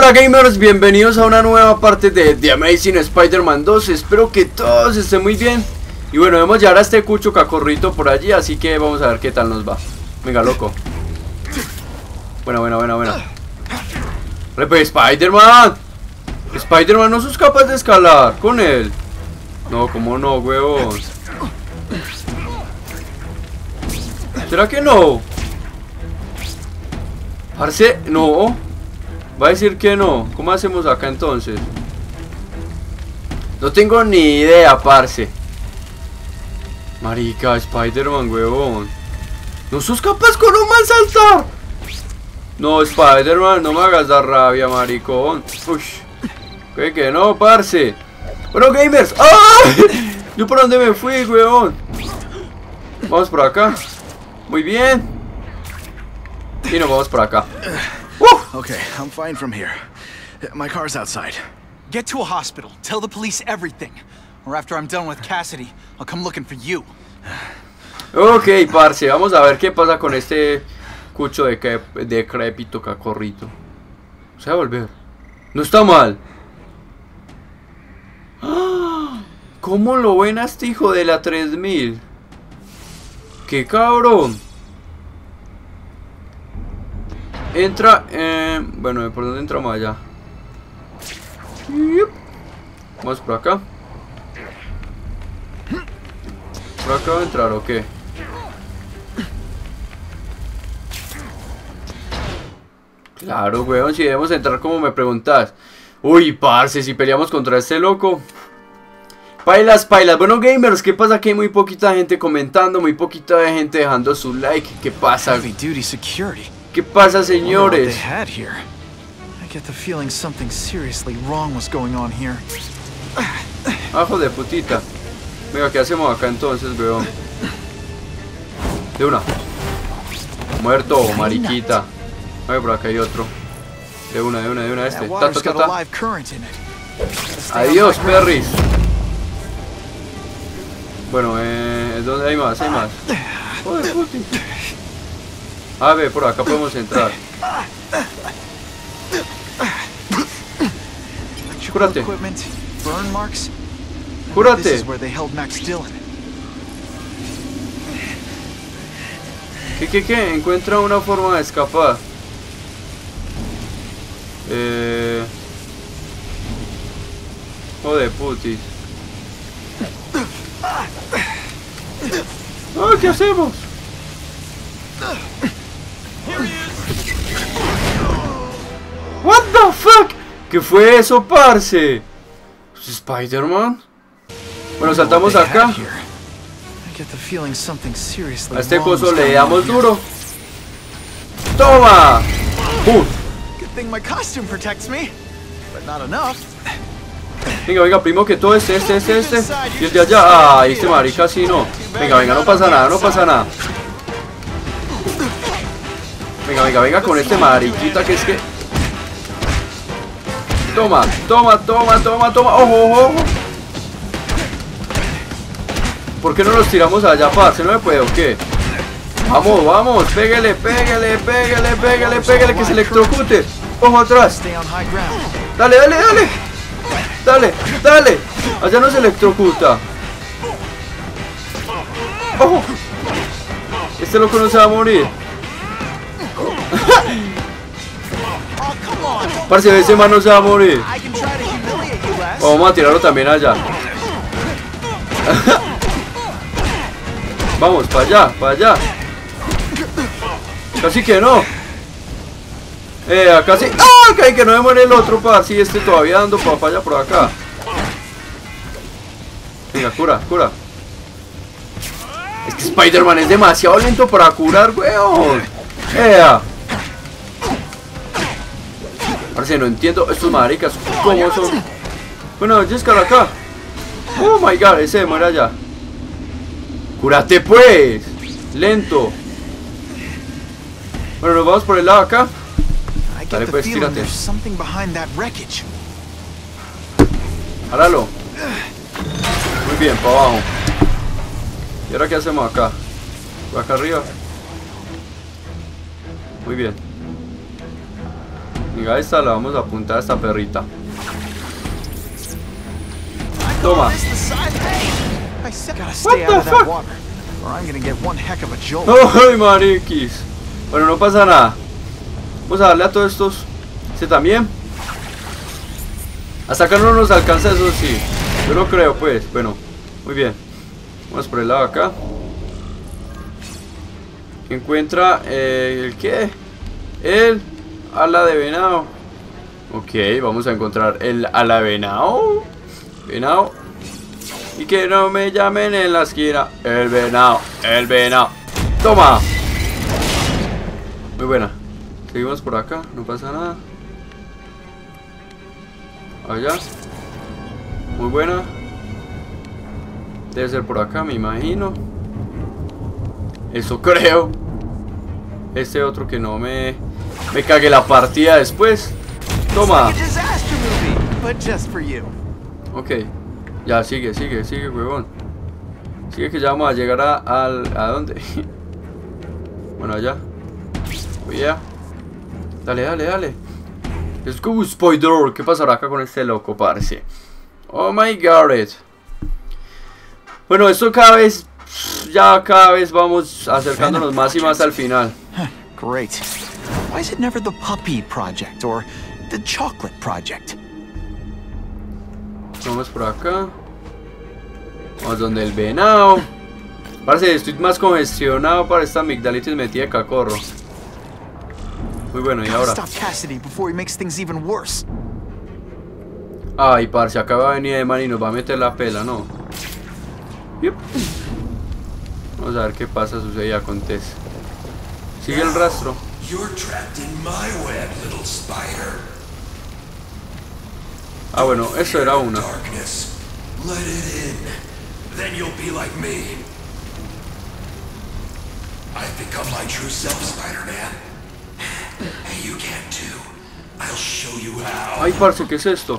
Hola gamers, bienvenidos a una nueva parte de The Amazing Spider-Man 2. Espero que todos estén muy bien. Y bueno, vamos a llevar a este cucho cacorrito por allí, así que vamos a ver qué tal nos va. Venga, loco. Buena. Pues Spider-Man. Spider-Man, no sos capaz de escalar con él. No, cómo no, huevón. ¿Será que no? Parce, no. Va a decir que no. ¿Cómo hacemos acá entonces? No tengo ni idea, parce. Marica, Spider-Man, huevón. ¿No sos capaz con un mal saltar? No, Spider-Man, no me hagas dar rabia, maricón. Ush. Que no, parce. Bueno, gamers. ¡Ah! ¿Yo por dónde me fui, huevón? Vamos por acá. Muy bien. Y nos vamos por acá. Okay, I'm fine from here. My car's outside. Get to a hospital. Tell the police everything. Or after I'm done with Cassidy, I'll come looking for you. Ok, parce, vamos a ver qué pasa con este cucho de decrépito cacorrito. Se va a volver. No está mal. ¿Cómo lo ven a este hijo de la 3000? ¡Qué cabrón! Entra, bueno, ¿por dónde entramos allá? Vamos por acá. ¿Por acá va a entrar o qué? Claro, weón, si debemos entrar como me preguntas. Uy, parce, si peleamos contra este loco. Pailas. Bueno, gamers, ¿qué pasa? Que hay muy poquita gente comentando, muy poquita gente dejando su like. ¿Qué pasa? ¿Qué pasa, señores? Ajo de putita. Venga, ¿qué hacemos acá entonces, weón? De una. Muerto, mariquita. A ver, por acá hay otro. De una, este. Adiós, perris. Bueno, ¿dónde hay más? Joder, puti. A ver, por acá podemos entrar. Cúrate. Cúrate. ¿Qué? Encuentra una forma de escapar. Joder, putis. ¿Qué hacemos? What the fuck? ¿Qué fue eso, parce? ¿Spider-Man? Bueno, saltamos acá. A este coso le damos duro. ¡Toma! Venga, primo, que todo este. Y el de allá. Ay, este marica sí no. Venga, no pasa nada. Venga con este mariquita que es que... Toma. Ojo. ¿Por qué no los tiramos allá, parce? ¿No me puede o qué? Vamos, pégale, que se electrocute. Ojo atrás. Dale. Allá no se electrocuta. Ojo. Este loco no se va a morir. Parce, ese man no se va a morir. Vamos a tirarlo también allá. Vamos, para allá. Casi que no. Acá sí. ¡Ah! Que no me muere el otro, parce. Sí, este todavía dando papaya por acá. Venga, cura. Es que Spider-Man es demasiado lento para curar, weón. Parce, no entiendo estos maricas. ¿Cómo son? Bueno, Jessica acá. Oh my god, ese muere allá. ¡Cúrate pues! Lento. Bueno, nos vamos por el lado acá. Dale pues, tírate. Háralo. Muy bien, para abajo. ¿Y ahora qué hacemos acá? Acá arriba. Muy bien. Venga, esta la vamos a apuntar a esta perrita. Toma. What the fuck? ¡Ay, mariquis! Bueno, no pasa nada. Vamos a darle a todos estos. Este también. Hasta acá no nos alcanza, eso sí. Yo lo creo, pues. Bueno, muy bien. Vamos por el lado de acá. Encuentra el ¿qué? El ala de venado. Ok, vamos a encontrar el ala de venado. Venado. Y que no me llamen en la esquina. El venado, el venado. Toma. Muy buena. Seguimos por acá, no pasa nada. Allá. Muy buena. Debe ser por acá, me imagino. Eso creo. Este otro que no me cague la partida después. Toma. Ok. Ya, sigue, huevón. Sigue que ya vamos a llegar ¿a dónde? Bueno, allá. Yeah. Dale. Let's go, Spider. ¿Qué pasará acá con este loco, parce? Oh my god. Bueno, esto cada vez vamos acercándonos más y más al final. Great. Why is it never the puppy project or the chocolate project? Vamos por acá. Vamos donde el venado. Parce, estoy más congestionado para esta amigdalitis metida de cacorro. Muy bueno, y ahora. Ay, parce, acá va a venir Eman y nos va a meter la pela, ¿no? Yep. Vamos a ver qué pasa, sucede y acontece. Sigue el rastro. Ah, bueno, eso era una. Ay, parce, ¿qué es esto?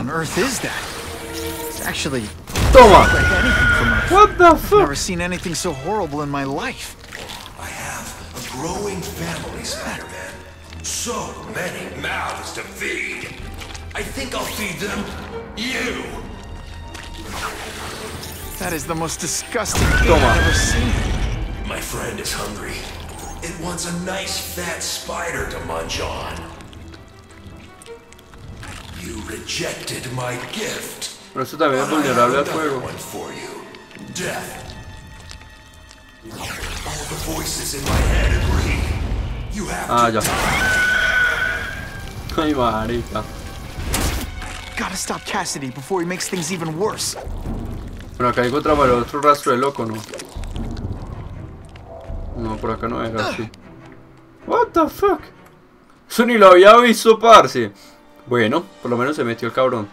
Toma. What the fuck? Never seen anything so horrible in my life. I have a growing family, Spider-Man. So many mouths to feed. I think I'll feed them you. That is the most disgusting thing I've ever seen. My friend is hungry. It wants a nice fat spider to munch on. You rejected my gift. Pero esto también es vulnerable al fuego. Death. All the voices in my head agree. You have to ya. Ay, marica. Gotta stop Cassidy before he makes things even worse. Bueno, acá encontramos el otro rastro de loco, ¿no? No, por acá no era así. What the fuck? Eso ni lo había visto, parce. Bueno, por lo menos se metió el cabrón.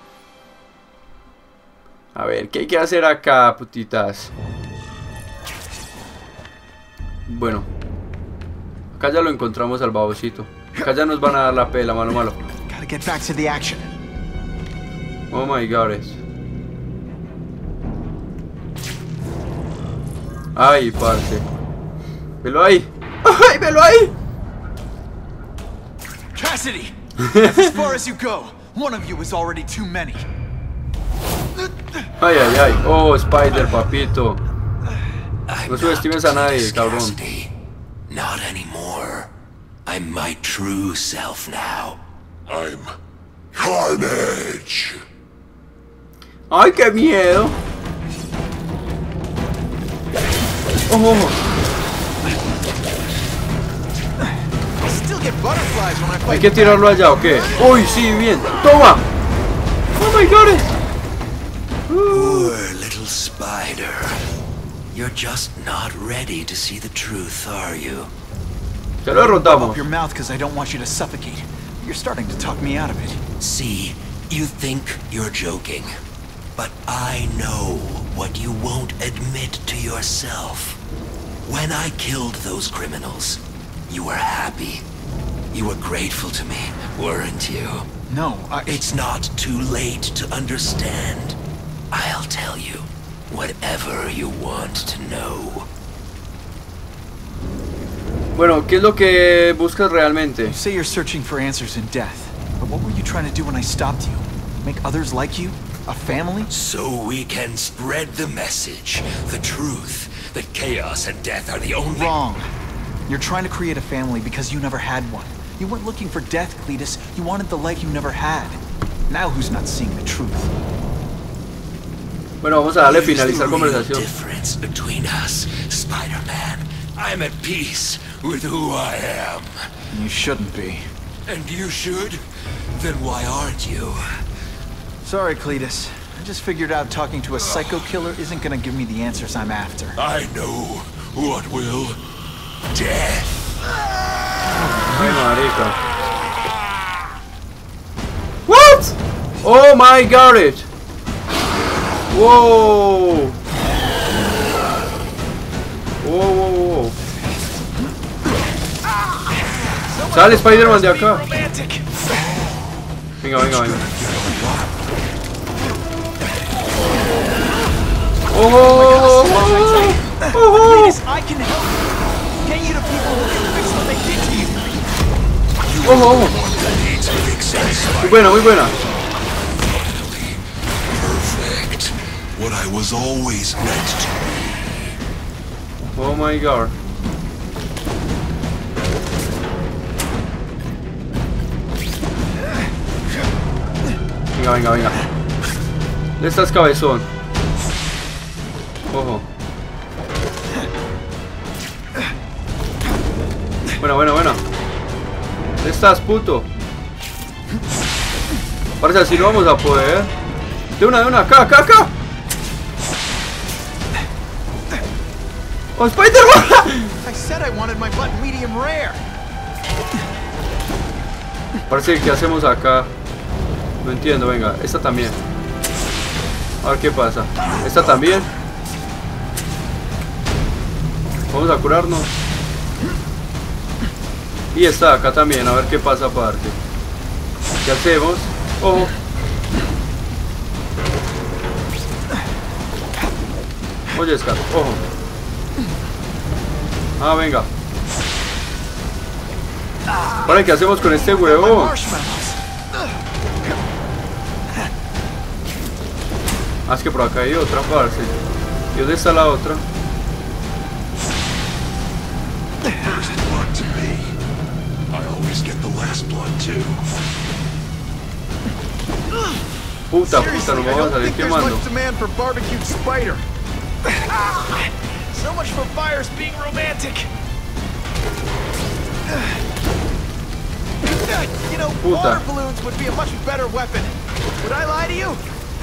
A ver, ¿qué hay que hacer acá, putitas? Bueno, acá ya lo encontramos al babosito. Acá ya nos van a dar la pela, malo. Oh my god. Ay, parce. Velo ahí. Ay, velo ahí. Cassidy, that's as far as you go. One of you is already too many. Ay. Oh, Spider, papito. No subestimes a nadie, cabrón. Not anymore. I'm my true self now. I'm Carnage. Ay, qué miedo. Oh. Hay que tirarlo allá, ¿o qué? Uy, sí, bien. Toma. Oh my god. Poor little spider. You're just not ready to see the truth, are you? Ya lo derrotamos. Your mouth because I don't want you to suffocate. You're starting to talk me out of it. See, you think you're joking, but I know what you won't admit to yourself. When I killed those criminals, you were happy. You were grateful to me, weren't you? No, It's not too late to understand. I'll tell you whatever you want to know. Bueno, ¿qué es lo que buscas realmente? You say you're searching for answers in death. What were you trying to do when I stopped you? Make others like you? A family? So we can spread the message, the truth, that chaos and death are the only... Wrong. You're trying to create a family because you never had one. You weren't looking for death, Cletus. You wanted the life you never had. Now who's not seeing the truth? Bueno, vamos a darle Here's finalizar the real conversación. difference between us, Spider-Man. I'm at peace with who I am. You shouldn't be. And you should? Then why aren't you? Sorry, Cletus. I just figured out talking to a psycho killer isn't gonna give me the answers I'm after. I know what will. Death. Ay, marica. What? Oh my god it. Wow. Wow, wow, wow. Sale Spider-Man de acá. Venga, venga, venga. Oh, oh, oh. Cletus, I can help you. Get you to people who can fix what they did to you. Oh, oh. Muy buena, muy buena. Perfect. What I was always meant to be. Oh my god. Venga, venga, venga. ¿Dónde estás, cabezón? Ojo. Buena, buena, buena. ¿Dónde estás, puto? Parece así no vamos a poder. De una, acá, acá, acá. ¡Oh, Spider-Man! I said I wanted my butt medium rare. Parece que hacemos acá. No entiendo, venga, esta también. A ver qué pasa. Esta también. Vamos a curarnos. Y esta acá también, a ver qué pasa aparte. ¿Qué hacemos? Ojo. Oye, Scar, ojo. Ah, venga. Vale, ¿qué hacemos con este huevo? Ah, es que por acá hay otra, parce. ¿Y dónde está la otra? First blood to me. I always get the last blood too. Puta, puta, nos vamos a salir quemando. Demand for barbecued spider. So much for fires being romantic. You know, water balloons would be a much better weapon. Would I lie to you?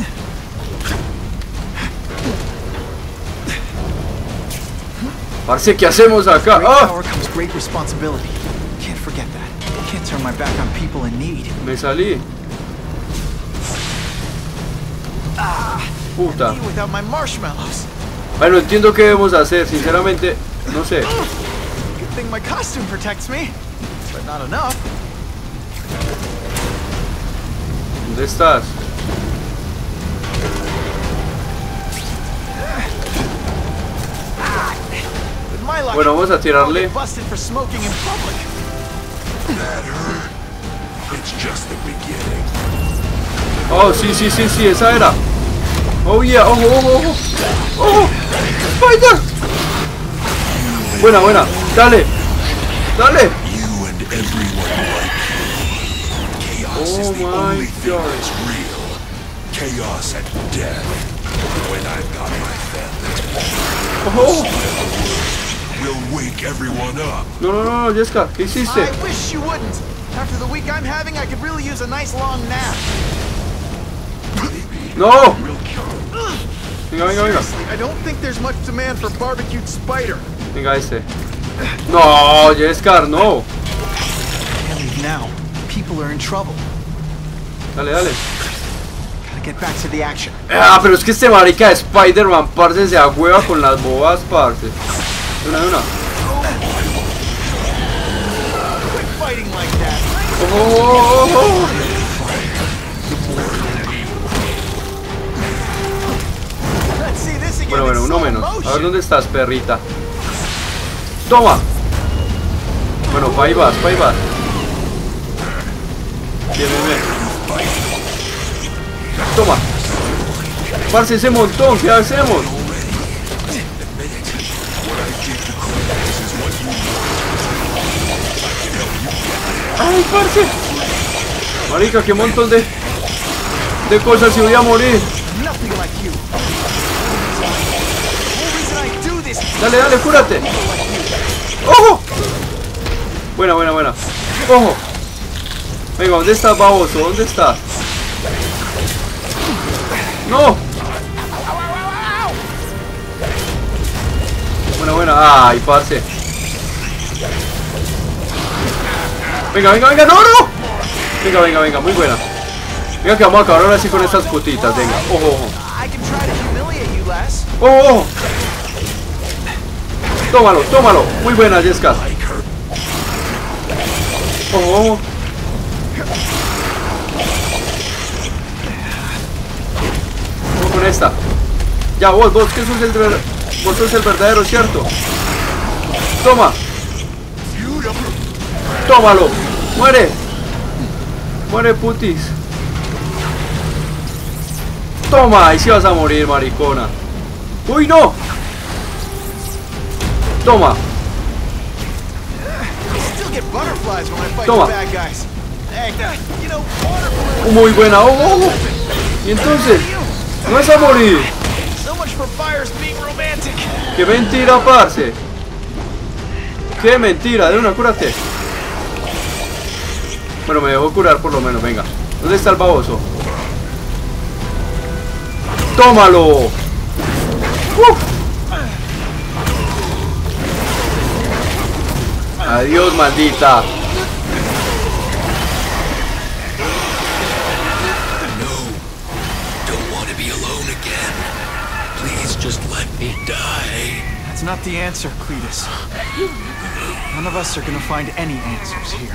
Parce, ¿qué hacemos acá? Great ¡Ah! power comes great responsibility. Can't forget that. Can't turn my back on people in need. Me salí. Puta. Me without my marshmallows. Bueno, entiendo qué debemos hacer, sinceramente, no sé. Good thing my costume protects me, but not enough. ¿Dónde estás? With my luck, Bueno, vamos a I'll tirarle. get busted for smoking in public. That hurt. It's just the beginning. Oh, sí, sí, sí, sí, esa era. Oh, yeah, ojo, ojo, ojo. ¡Ojo! ¡Spider! Buena, buena. Dale. Dale. You and everyone like you. Chaos is the my only thing God. that's real. Chaos and death. When I've got my family, Ojo. we'll wake everyone up. No, no, no, no, Jessica, ¿qué hiciste? I wish you wouldn't. After the week I'm having, I could really use a nice long nap. No. Venga, venga, venga. Seriously, I don't think there's much demand for barbecued spider. Venga, este. No, Jessica, no. Can't leave now. People are in trouble. Dale, dale. Gotta get back to the action. Ah, pero es que este marica de Spider-Man, parce, se agüeva con las bobas, parce. De una, de una. Quit fighting like that. Oh. Let's see this again. Bueno, bueno, in uno slow menos. A ver motion. dónde estás, perrita. Toma. Bueno, pa' ahí vas, pa' ahí vas. Bien, bien, bien. Toma. Parce, ese montón, ¿qué hacemos? Ay, parce. Marica, qué montón de cosas y voy a morir. Dale, dale, cúrate. ¡Ojo! Buena, buena, buena. ¡Ojo! Venga, ¿dónde estás, baboso? ¿Dónde estás? ¡No! Buena, buena. ¡Ay, parce! Venga, venga, venga. ¡No, no! Venga, venga, venga. Muy buena. Venga, que vamos a acabar ahora sí con estas putitas. Venga. ¡Ojo, ojo! ¡Ojo, ojo! Tómalo, tómalo. Muy buena, Jessica. Ojo, ojo. Vamos con esta. Ya, vos, que sos vos sos el verdadero, ¿cierto? Toma. Tómalo. Muere. Muere, putis. Toma, ahí sí vas a morir, maricona. Uy, no. Toma. Toma. Muy buena. Oh, oh, oh. Y entonces, no vas a morir. Qué mentira, parce. Qué mentira. De una, cúrate. Bueno, me dejó curar por lo menos. Venga. ¿Dónde está el baboso? ¡Tómalo! Adiós, maldita. That's not the answer, Cletus. None of us are gonna find any answers here.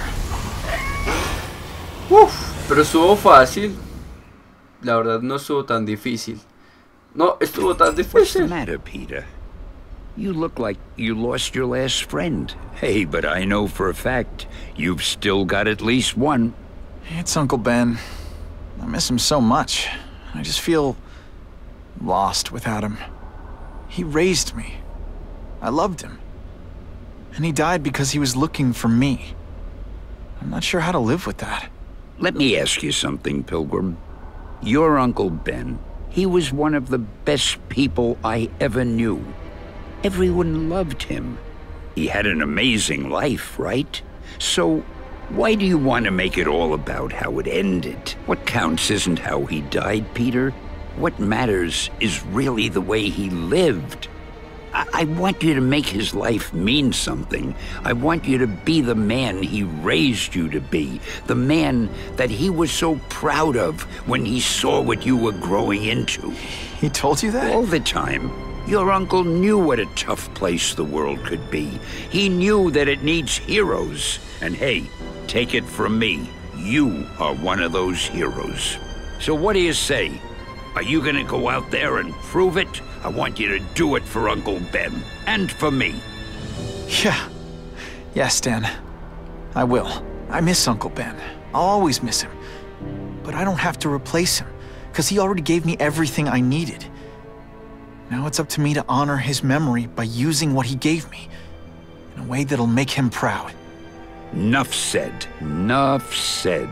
Pero estuvo fácil. La verdad no estuvo tan difícil. No, estuvo tan difícil. What's the matter, Peter? You look like you lost your last friend. Hey, but I know for a fact you've still got at least one. It's Uncle Ben. I miss him so much. I just feel lost without him. He raised me. I loved him. And he died because he was looking for me. I'm not sure how to live with that. Let me ask you something, Pilgrim. Your Uncle Ben, he was one of the best people I ever knew. Everyone loved him. He had an amazing life, right? So, why do you want to make it all about how it ended? What counts isn't how he died, Peter. What matters is really the way he lived. I want you to make his life mean something. I want you to be the man he raised you to be. The man that he was so proud of when he saw what you were growing into. He told you that? All the time. Your uncle knew what a tough place the world could be. He knew that it needs heroes. And hey, take it from me, you are one of those heroes. So what do you say? Are you gonna go out there and prove it? I want you to do it for Uncle Ben, and for me. Yeah. Yes, Dan. I will. I miss Uncle Ben. I'll always miss him. But I don't have to replace him, because he already gave me everything I needed. Now it's up to me to honor his memory by using what he gave me, in a way that'll make him proud. Enough said. Enough said.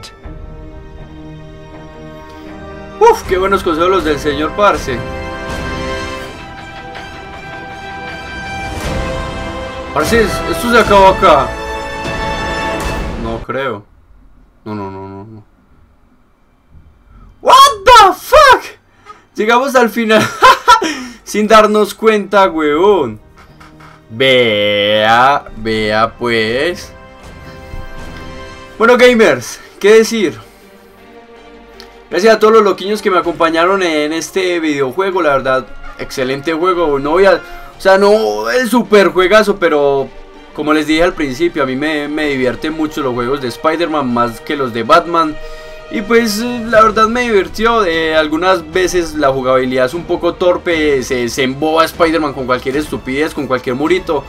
Uf, qué buenos consejos los del señor Parce. Parce, esto se acabó acá. No creo. No. What the fuck? Llegamos al final. Sin darnos cuenta, weón. Vea pues. Bueno, gamers, ¿qué decir? Gracias a todos los loquiños que me acompañaron en este videojuego. La verdad, excelente juego. No voy a... O sea, no el super juegazo, pero como les dije al principio, a mí me divierten mucho los juegos de Spider-Man más que los de Batman. Y pues la verdad me divirtió. Algunas veces la jugabilidad es un poco torpe, se emboba Spider-Man con cualquier estupidez, con cualquier murito.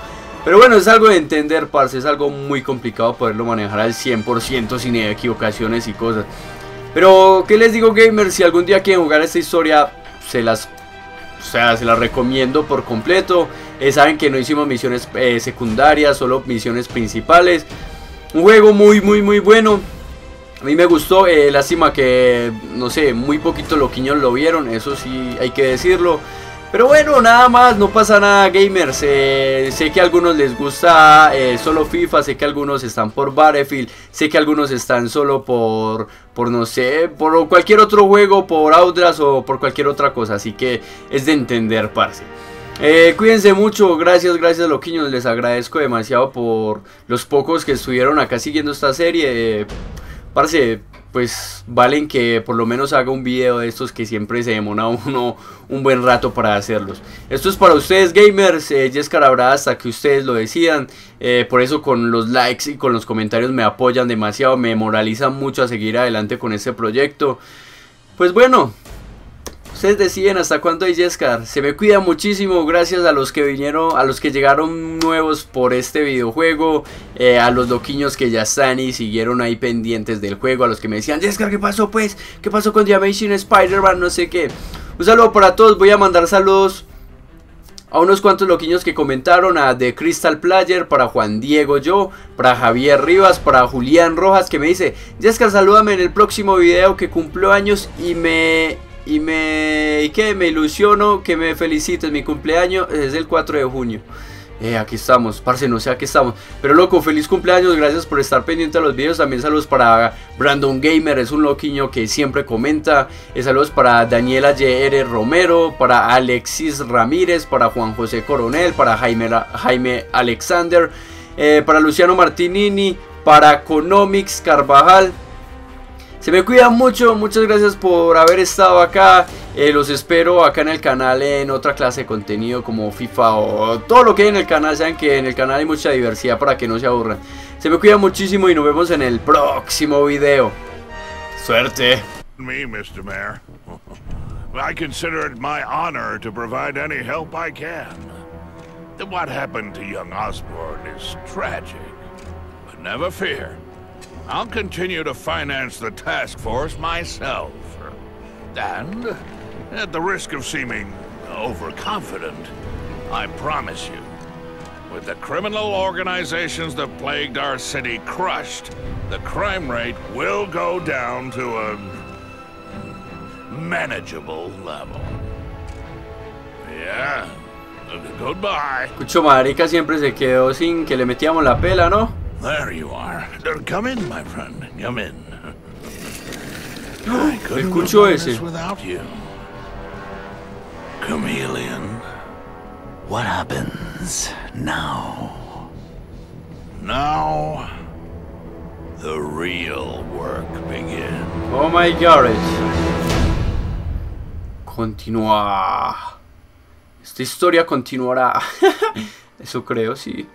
Pero bueno, es algo de entender, parce, es algo muy complicado poderlo manejar al 100% sin equivocaciones y cosas. Pero, ¿qué les digo, gamers? Si algún día quieren jugar esta historia, se las recomiendo por completo. Saben que no hicimos misiones secundarias, solo misiones principales. Un juego muy bueno. A mí me gustó, lástima que, no sé, muy poquitos loquiños lo vieron, eso sí hay que decirlo. Pero bueno, nada más, no pasa nada, gamers. Sé que a algunos les gusta solo FIFA, sé que algunos están por Battlefield, sé que algunos están solo por no sé, por cualquier otro juego, por Outlast o por cualquier otra cosa. Así que es de entender, parce. Cuídense mucho, gracias loquiños, les agradezco demasiado por los pocos que estuvieron acá siguiendo esta serie. Parce, pues valen que por lo menos haga un video de estos que siempre se demora uno un buen rato para hacerlos. Esto es para ustedes, gamers. Jescar habrá hasta que ustedes lo decidan. Por eso con los likes y con los comentarios me apoyan demasiado, me moralizan mucho a seguir adelante con este proyecto. Pues bueno, ustedes deciden hasta cuándo hay Jescar. Se me cuida muchísimo. Gracias a los que vinieron, a los que llegaron nuevos por este videojuego, a los loquiños que ya están y siguieron ahí pendientes del juego, a los que me decían, Jescar, ¿qué pasó pues? ¿Qué pasó con The Amazing Spider-Man? No sé qué. Un saludo para todos. Voy a mandar saludos a unos cuantos loquiños que comentaron, a The Crystal Player, para Juan Diego Yo, para Javier Rivas, para Julián Rojas, que me dice, Jescar, salúdame en el próximo video que cumplo años y me ilusiono que me felicites. Mi cumpleaños es el 4 de junio. Aquí estamos, parce, no sé a qué estamos. Pero loco, feliz cumpleaños, gracias por estar pendiente a los videos. También saludos para Brandon Gamer, es un loquiño que siempre comenta. Saludos para Daniela JR Romero, para Alexis Ramírez, para Juan José Coronel, para Jaime Alexander, para Luciano Martinini, para Conomics Carvajal. Se me cuidan mucho, muchas gracias por haber estado acá. Los espero acá en el canal en otra clase de contenido como FIFA o todo lo que hay en el canal. Saben que en el canal hay mucha diversidad para que no se aburran. Se me cuidan muchísimo y nos vemos en el próximo video. Suerte. Me, Mr. Mayor. I consider it my honor to provide any help I can. What happened to young Osborn is tragic, but never fear. I'll continue to finance the task force myself. And, at the risk of seeming overconfident, I promise you, with the criminal organizations that plagued our city crushed, the crime rate will go down to a manageable level. Yeah. Goodbye. Cucho marica siempre se quedó sin que le metíamos la pela, ¿no? There you are. Come in, my friend. Come in. I couldn't have done this without you. Chameleon. What happens now? Now, the real work begins. Oh my God. Continúa. Esta historia continuará. Eso creo, sí.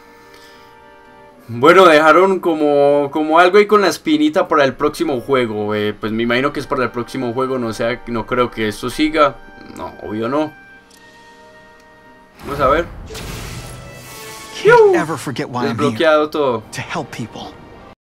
Bueno, dejaron como algo ahí con la espinita para el próximo juego. Pues me imagino que es para el próximo juego. No sé, no creo que esto siga. No, obvio no. Vamos a ver. Can't ever forget why I'm Desbloqueado here. todo. To help people.